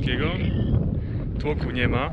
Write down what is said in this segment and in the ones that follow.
Chałbińskiego. Tłoku nie ma.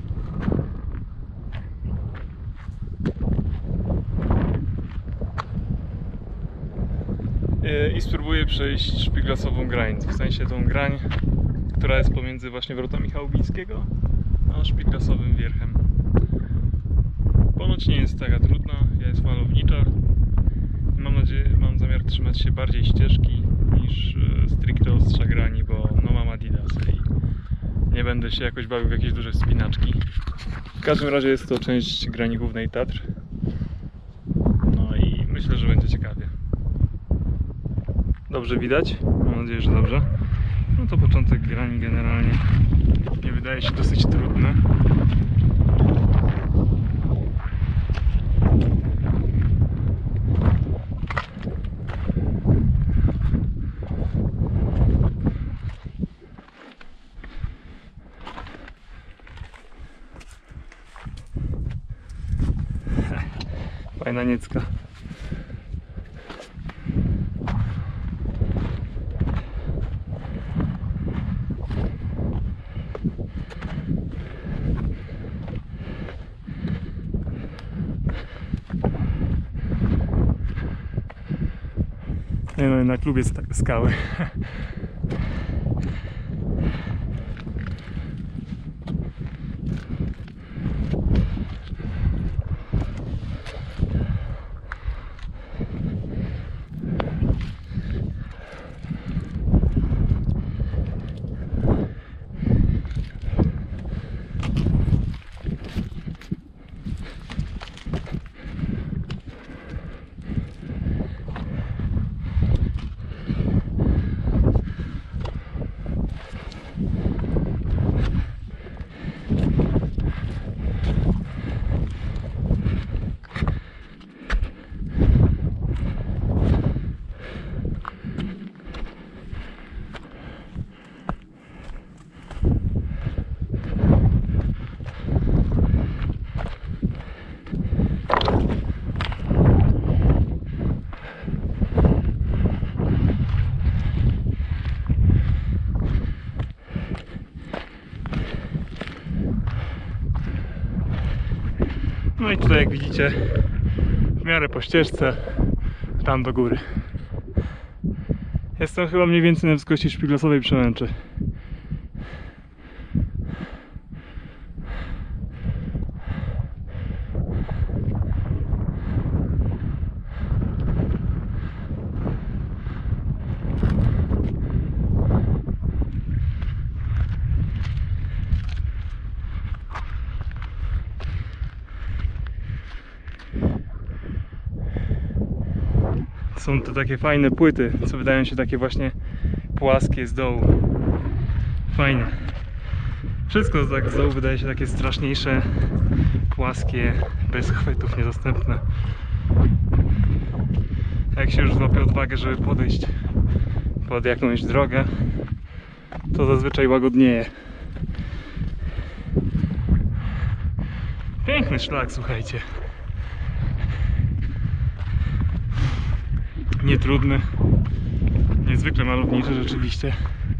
I spróbuję przejść szpiglasową grań, w sensie tą grań, która jest pomiędzy właśnie wrotami Chałbińskiego a szpiglasowym wierchem. Ponoć nie jest taka trudna, jest malownicza. Mam zamiar trzymać się bardziej ścieżki niż stricte ostrza grani, bo no mam Adidasy i nie będę się jakoś bawił w jakieś duże wspinaczki. W każdym razie jest to część grani głównej Tatr. No i myślę, że będzie ciekawie. Dobrze widać? Mam nadzieję, że dobrze. No to początek grani generalnie nie wydaje się dosyć trudny. Fajna niecka. Nie no, na klubie skały. No i tutaj, jak widzicie, w miarę po ścieżce tam do góry. Jestem chyba mniej więcej na wysokości szpiglasowej Przemęczy. Są to takie fajne płyty, co wydają się takie właśnie płaskie z dołu. Fajne. Wszystko tak z dołu wydaje się takie straszniejsze, płaskie, bez chwytów, niedostępne. Jak się już złapie odwagę, żeby podejść pod jakąś drogę, to zazwyczaj łagodnieje. Piękny szlak, słuchajcie. Nietrudny, niezwykle malowniczy rzeczywiście.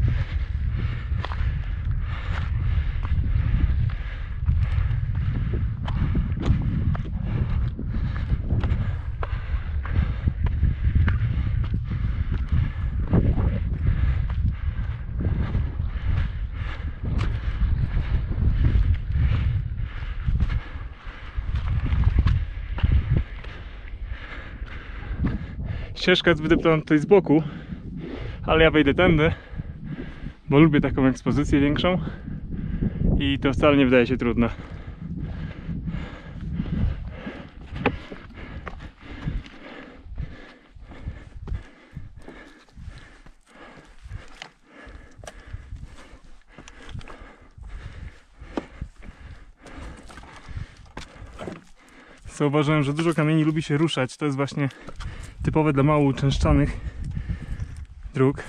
Ścieżka jest wydeptana tutaj z boku, ale ja wejdę tędy, bo lubię taką ekspozycję większą i to wcale nie wydaje się trudne. Zauważyłem, że dużo kamieni lubi się ruszać. To jest właśnie typowe dla mało uczęszczanych dróg.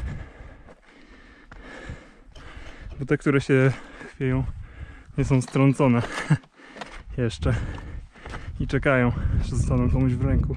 Bo te, które się chwieją, nie są strącone jeszcze i czekają, że zostaną komuś w ręku.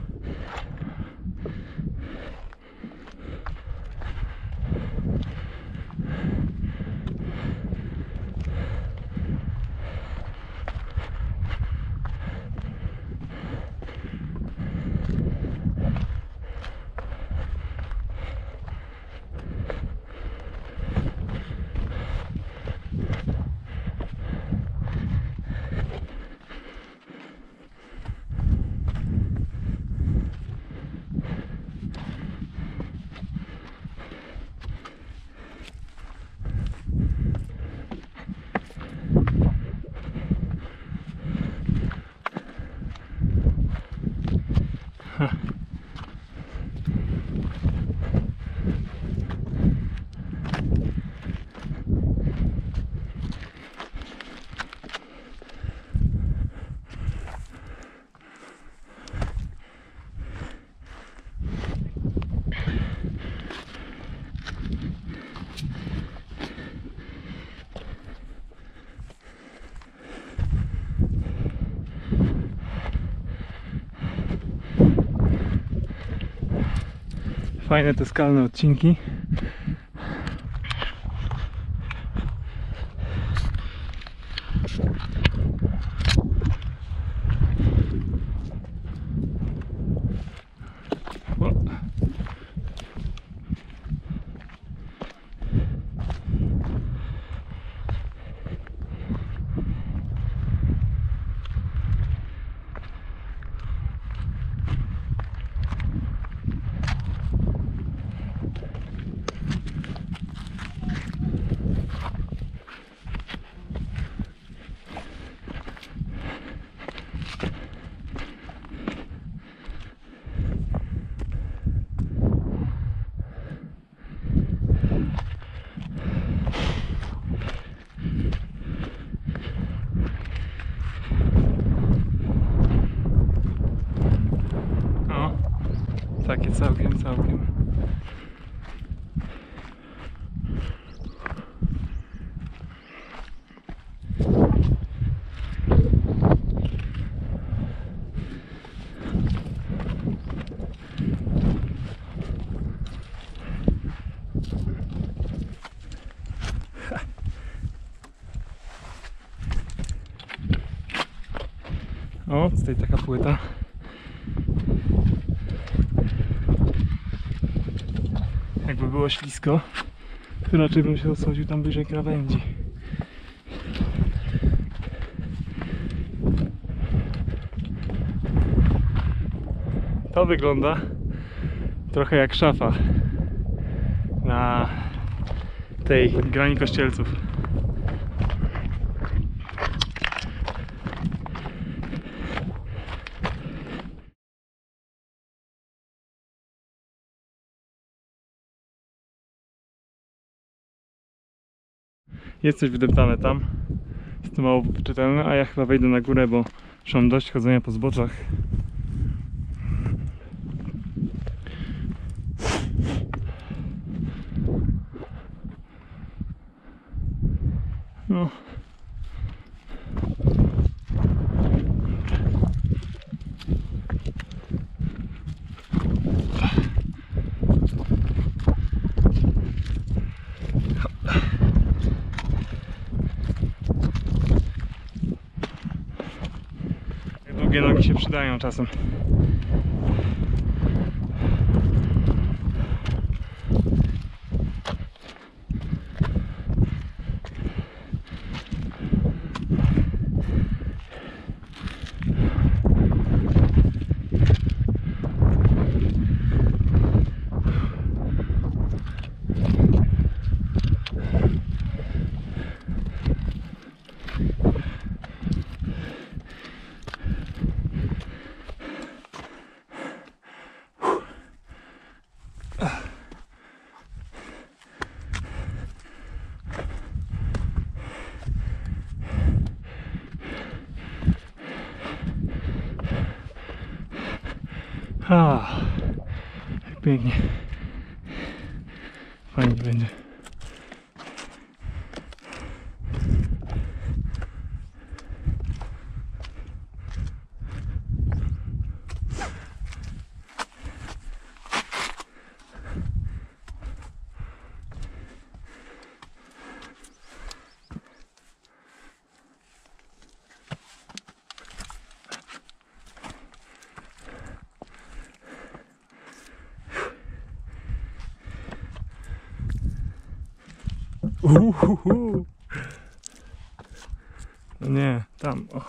Fajne te skalne odcinki. Takie całkiem. O, tutaj taka płyta. Jakby było ślisko, to raczej bym się osłodził tam bliżej krawędzi. To wygląda trochę jak szafa na tej grani Kościelców. Jest coś wydeptane tam, jest to mało czytelne, a ja chyba wejdę na górę, bo już mam dość chodzenia po zboczach. No. Długie nogi się przydają czasem. Jak pięknie. Fajnie będzie. No nie, tam. O.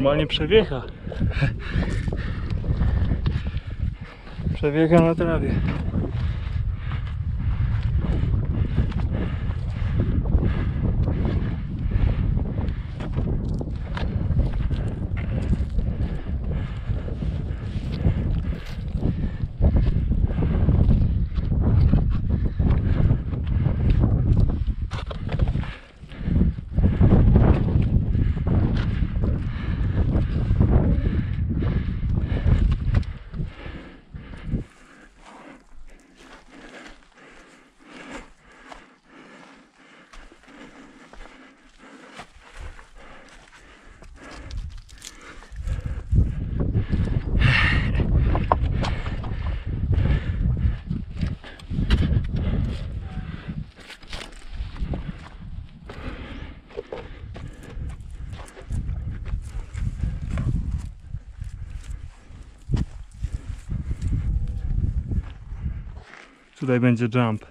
normalnie przewiecha. Przewiecha na trawie. Tutaj będzie jump.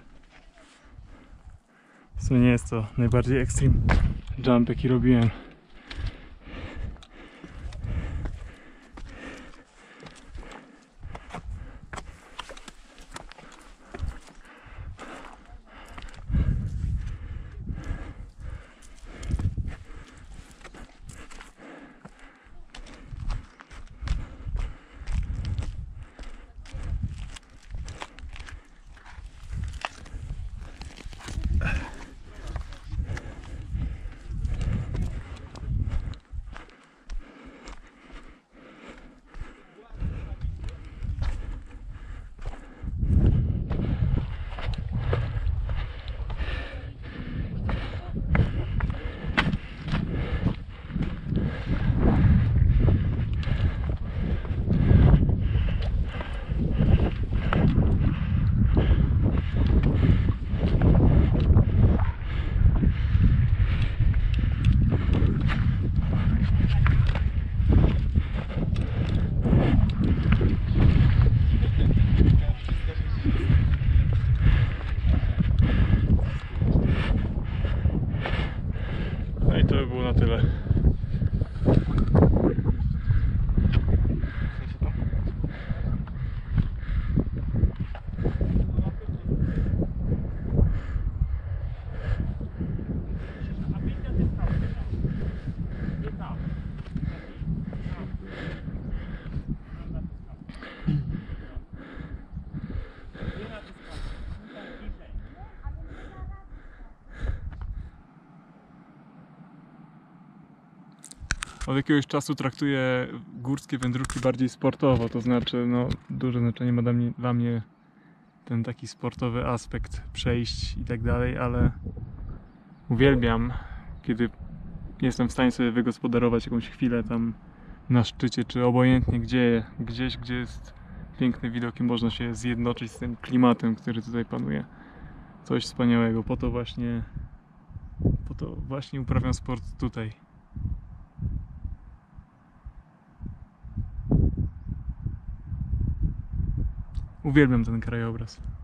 W sumie nie jest to najbardziej extreme jump, jaki robiłem. No i to by było na tyle. Od jakiegoś czasu traktuję górskie wędrówki bardziej sportowo, to znaczy no, duże znaczenie ma dla mnie ten taki sportowy aspekt przejść i tak dalej, ale uwielbiam, kiedy jestem w stanie sobie wygospodarować jakąś chwilę tam na szczycie, czy obojętnie gdzieś, gdzie jest piękny widok i można się zjednoczyć z tym klimatem, który tutaj panuje. Coś wspaniałego, po to właśnie uprawiam sport tutaj. Uwielbiam ten krajobraz.